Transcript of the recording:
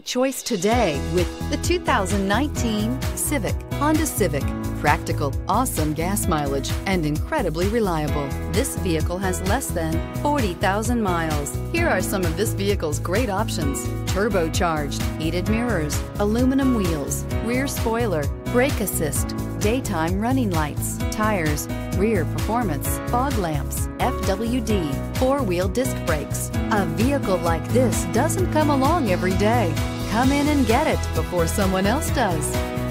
choice today with the 2019 Civic. Honda Civic. Practical, awesome gas mileage, and incredibly reliable. This vehicle has less than 40,000 miles. Here are some of this vehicle's great options: turbocharged, heated mirrors, aluminum wheels, rear spoiler, brake assist, daytime running lights, tires, rear performance, fog lamps, FWD, four-wheel disc brakes. A vehicle like this doesn't come along every day. Come in and get it before someone else does.